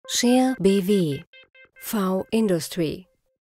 Share BW V-Industry.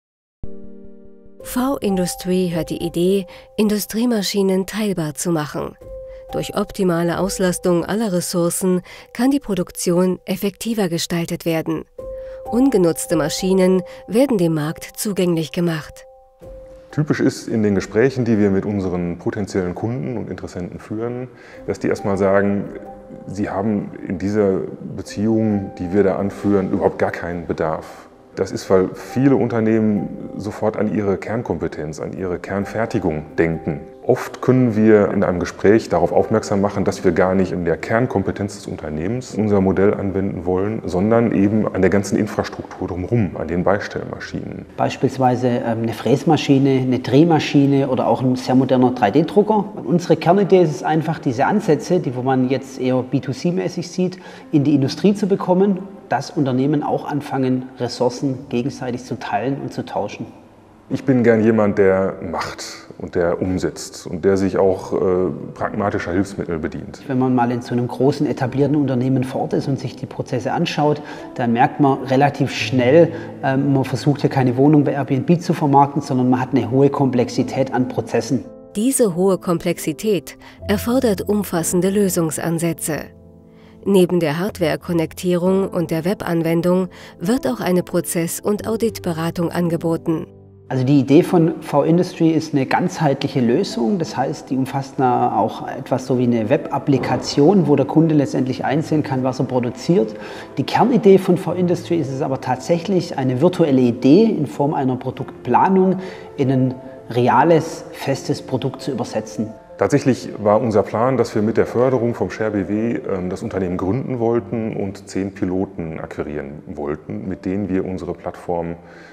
V-Industry hat die Idee, Industriemaschinen teilbar zu machen. Durch optimale Auslastung aller Ressourcen kann die Produktion effektiver gestaltet werden. Ungenutzte Maschinen werden dem Markt zugänglich gemacht. Typisch ist in den Gesprächen, die wir mit unseren potenziellen Kunden und Interessenten führen, dass die erstmal sagen, sie haben in dieser Beziehung, die wir da anführen, überhaupt gar keinen Bedarf. Das ist, weil viele Unternehmen sofort an ihre Kernkompetenz, an ihre Kernfertigung denken. Oft können wir in einem Gespräch darauf aufmerksam machen, dass wir gar nicht in der Kernkompetenz des Unternehmens unser Modell anwenden wollen, sondern eben an der ganzen Infrastruktur drumherum, an den Beistellmaschinen. Beispielsweise eine Fräsmaschine, eine Drehmaschine oder auch ein sehr moderner 3D-Drucker. Unsere Kernidee ist es einfach, diese Ansätze, wo man jetzt eher B2C-mäßig sieht, in die Industrie zu bekommen, dass Unternehmen auch anfangen, Ressourcen gegenseitig zu teilen und zu tauschen. Ich bin gern jemand, der macht und der umsetzt und der sich auch pragmatischer Hilfsmittel bedient. Wenn man mal in so einem großen etablierten Unternehmen vor Ort ist und sich die Prozesse anschaut, dann merkt man relativ schnell, man versucht ja keine Wohnung bei Airbnb zu vermarkten, sondern man hat eine hohe Komplexität an Prozessen. Diese hohe Komplexität erfordert umfassende Lösungsansätze. Neben der Hardware-Konnektierung und der Webanwendung wird auch eine Prozess- und Auditberatung angeboten. Also die Idee von V-Industry ist eine ganzheitliche Lösung, das heißt, die umfasst auch etwas so wie eine Web-Applikation, wo der Kunde letztendlich einsehen kann, was er produziert. Die Kernidee von V-Industry ist es aber tatsächlich, eine virtuelle Idee in Form einer Produktplanung in ein reales, festes Produkt zu übersetzen. Tatsächlich war unser Plan, dass wir mit der Förderung vom Share BW das Unternehmen gründen wollten und 10 Piloten akquirieren wollten, mit denen wir unsere Plattform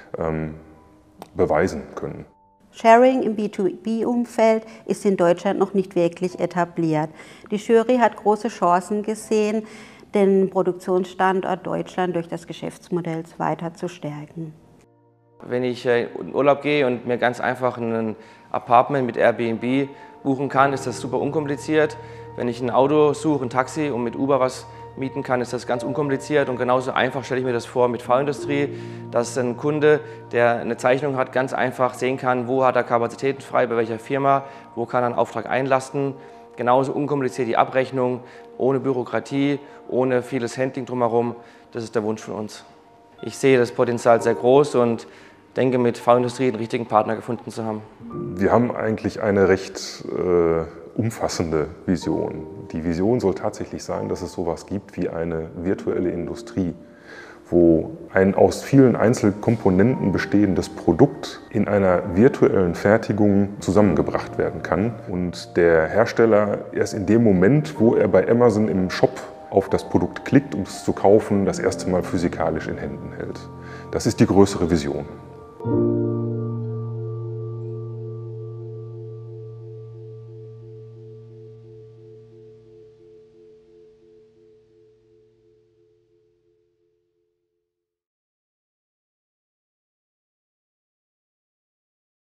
beweisen können. Sharing im B2B-Umfeld ist in Deutschland noch nicht wirklich etabliert. Die Jury hat große Chancen gesehen, den Produktionsstandort Deutschland durch das Geschäftsmodell weiter zu stärken. Wenn ich in Urlaub gehe und mir ganz einfach ein Apartment mit Airbnb buchen kann, ist das super unkompliziert. Wenn ich ein Auto suche, ein Taxi und mit Uber was mieten kann, ist das ganz unkompliziert und genauso einfach stelle ich mir das vor mit V-Industry, dass ein Kunde, der eine Zeichnung hat, ganz einfach sehen kann, wo hat er Kapazitäten frei, bei welcher Firma, wo kann er einen Auftrag einlasten. Genauso unkompliziert die Abrechnung, ohne Bürokratie, ohne vieles Handling drumherum. Das ist der Wunsch von uns. Ich sehe das Potenzial sehr groß und denke, mit V-Industry den richtigen Partner gefunden zu haben. Wir haben eigentlich eine recht umfassende Vision. Die Vision soll tatsächlich sein, dass es sowas gibt wie eine virtuelle Industrie, wo ein aus vielen Einzelkomponenten bestehendes Produkt in einer virtuellen Fertigung zusammengebracht werden kann und der Hersteller erst in dem Moment, wo er bei Amazon im Shop auf das Produkt klickt, um es zu kaufen, das erste Mal physikalisch in Händen hält. Das ist die größere Vision.